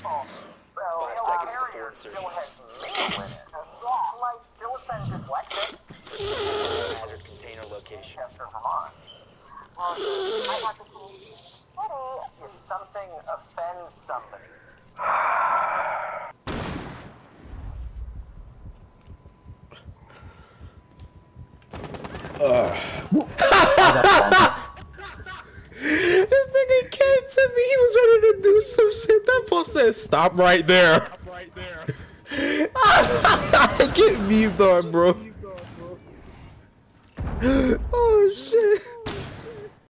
Something offends somebody. This nigga came to me, he was ready to do some shit. That fool said, stop right there. I get memed on, bro. Oh shit.